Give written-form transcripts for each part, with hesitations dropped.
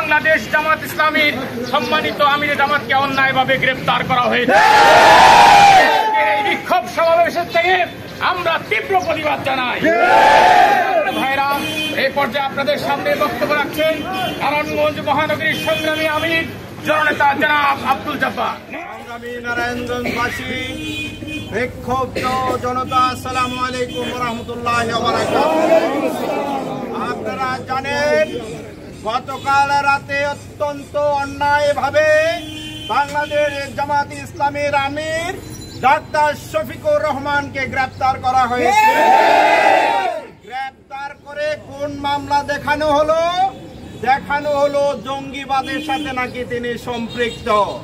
বাংলাদেশ জামাত ইসলামীর সম্মানিত আমিরে জামাতকে অন্যায়ভাবে গ্রেফতার করা হয়েছে। এই বিক্ষোভ সমাবেশের থেকে আমরা তীব্র প্রতিবাদ জানাই। ভাইরা, এই পর্যায়ে আপনাদের সামনে বক্তব্য রাখছেন নারায়ণগঞ্জ মহানগরীর সংগ্রামী আমির জননেতা জনাব আব্দুল জব্বার। সংগ্রামী নারায়ণগঞ্জবাসী, বিক্ষুব্ধ জনতা, আসসালামু আলাইকুম ওয়া রাহমাতুল্লাহি ওয়া বারাকাতুহু। আপনারা জানেন, গতকাল রাতে অত্যন্ত অন্যায়ভাবে বাংলাদেশ জামাত ইসলামীর আমির ডাক্তার শফিকুর রহমানকে গ্রেফতার করা হয়েছে। গ্রেফতার করে কোন মামলা দেখানো হলো জঙ্গিবাদের সাথে নাকি তিনি সম্পৃক্ত।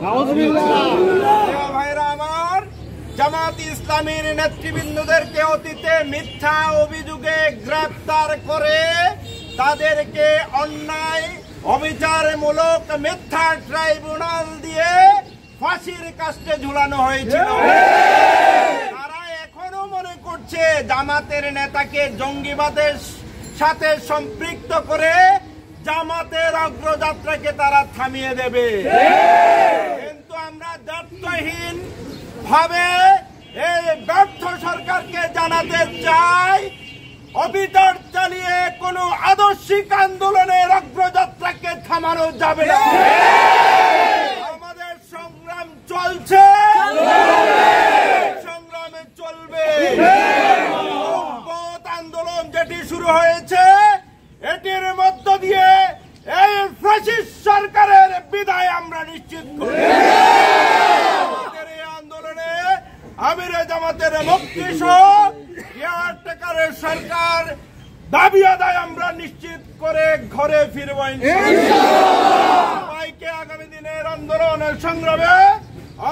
ভাইরা আমার, জামাত ইসলামীর নেতৃবৃন্দদেরকে অতীতে মিথ্যা অভিযোগে গ্রেফতার করে তাদেরকে অন্যায় অবিচারমূলক মিথ্যা ট্রাইব্যুনাল দিয়ে ফাঁসির কাস্টে ঝুলানো হয়েছিল। তারা এখনো মনে করছে জামাতের নেতাকে জঙ্গিবাদের সাথে সম্পৃক্ত করে জামাতের অগ্রযাত্রাকে তারা থামিয়ে দেবে। কিন্তু আমরা দায়িত্বহীন ভাবে এই ব্যর্থ সরকারকে জানাতে চাই, অবিচার চালিয়ে কোন আদর্শিক আন্দোলনের অগ্রযাত্রাকে থামানো যাবে না। আমাদের সংগ্রাম চলছে, সংগ্রামে চলবে। আন্দোলন যেটি শুরু হয়েছে, এটির মধ্য দিয়ে এই ফ্যাসিস্ট সরকারের বিদায় আমরা নিশ্চিত করি। এই আন্দোলনে আমিরে জামাতের মুক্তি সহ কেয়ারটেকারের সরকার দাবি আদায় আমরা নিশ্চিত করে ঘরে ফিরব সবাইকে আগামী দিনের আন্দোলনের সংগ্রামে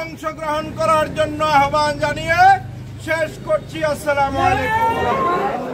অংশগ্রহণ করার জন্য আহ্বান জানিয়ে শেষ করছি। আসসালামু আলাইকুম।